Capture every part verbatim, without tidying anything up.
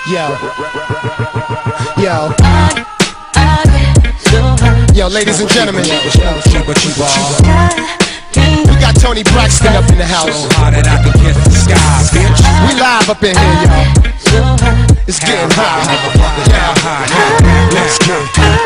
Yo, yo, yo, ladies and gentlemen, we got Toni Braxton up in the house. So hot that I can kiss the sky, bitch. We live up in here, y'all. It's getting hot. Yeah, let's go.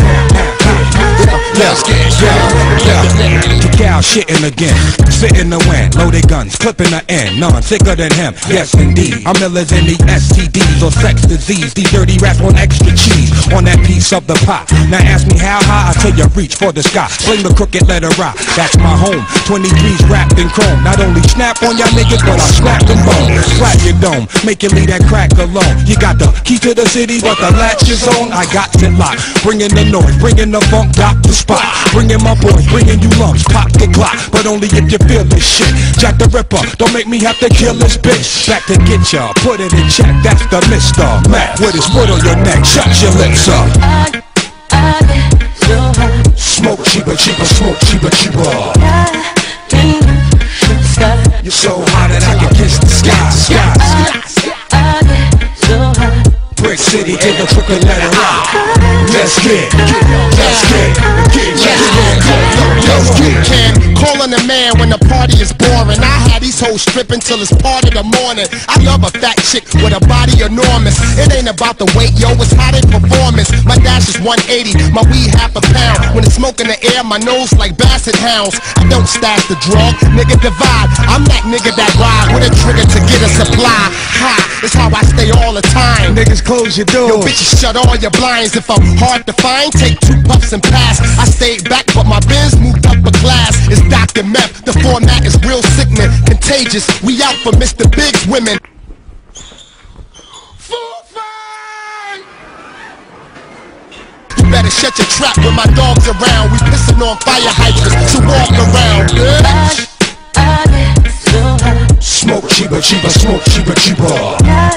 Let's get it, The cow shitting again, sitting the wind, loaded guns, clipping the end, none sicker than him, yes indeed. I'm illers in the S T Ds or sex disease, these dirty rats want extra cheese on that piece of the pot. Now ask me how high, I tell you reach for the sky, sling the crooked letter rock, that's my home, twenty-threes wrapped in chrome, not only snap on y'all niggas, but I snap them bone, slap your dome, make you leave that crack alone. You got the key to the city, but the latch is on, I got it locked, bringing the noise, bringing the funk, drop the spot. Bringing my boys, bringing you lumps, pop the Glock, but only if you feel this shit. Jack the Ripper, don't make me have to kill this bitch. Back to get ya, put it in check, that's the Mister Mac with his foot on your neck, shut your lips up. I, I get so hot. Smoke cheaper, cheaper, smoke cheaper, cheaper. You're so hot that I can kiss the sky, sky. I get so hot. Brick City, take a crooked letter rock. Let's get, let's get, get, let's get, let's get. Cam, calling a man when the party is boring. I had these hoes stripping till it's part of the morning. I love a fat chick with a body enormous. It ain't about the weight, yo, it's how they performance. My dash is one eighty, my weed half a pound. When it's smoke in the air, my nose like basset hounds. I don't stash the drug, nigga divide. I'm that nigga that ride with a trigger to get a supply. Ha, it's how I stay all the time. Niggas close your doors. Yo, bitches, shut all your blinds. If I'm hard to find, take two puffs and pass. I stayed back, but my Benz moved up a class. It's Doctor Meth, the format is real sickening, contagious. We out for Mister Big's women. You better shut your trap when my dog's around. We pissing on fire hydrants to walk around, bitch. I get so hot. Smoke cheaper, cheaper, smoke cheaper, cheaper.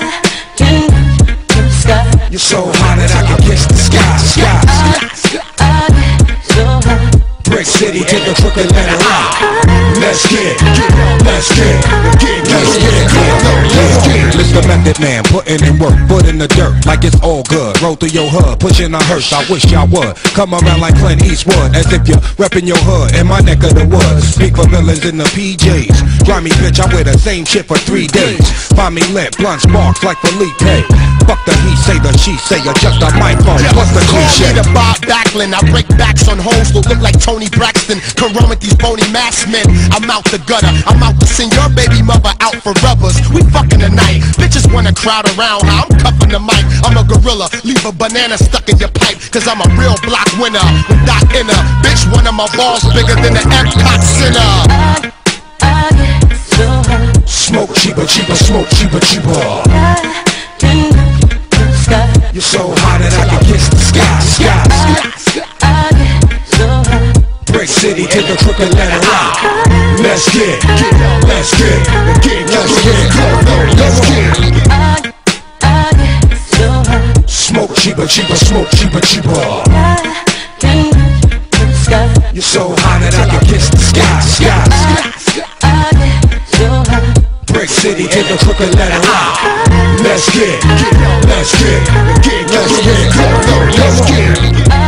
You're so hot that I can kiss the sky, sky. I get so hot. Brick City, take a crooked letter rock. Let's get, let's get, get, let's get, let's get. Mister Method Man, putting in work, foot in the dirt, like it's all good. Roll through your hood, pushing a hearse. I wish y'all would come around like Clint Eastwood, as if you're repping your hood in my neck of the woods. Speak for villains in the P Js. Grimy bitch, I wear the same shit for three days. Find me lit, blunt sparks like Felipe. Fuck the he say, the she say, adjust the microphone. What's the cliche? Call me the Bob Backlund. I break backs on hoes who look like Toni Braxton. Come run with these bony masked men. I'm out the gutter. I'm out to send your baby mother out for rubbers. We fucking tonight. Bitches wanna crowd around how I'm cuffing the mic. I'm a gorilla. Leave a banana stuck in your pipe. Cause I'm a real block winner. With Doc Inner. Bitch, one of my balls bigger than the Epcot Center. I, I get so hot. Smoke cheaper, cheaper, smoke cheaper, cheaper. You're so hot that I can kiss the sky, sky. I get so hot. Brick City, take a crooked letter rock. Let's get, let's get, get, let's get, let's get. I, I get so hot. Smoke cheaper, cheaper, smoke cheaper, cheaper. You're so hot that I can kiss the sky, sky. I get so hot. Brick City, take a crooked letter rock. Let's get, let's get, get, let's get, let's get. I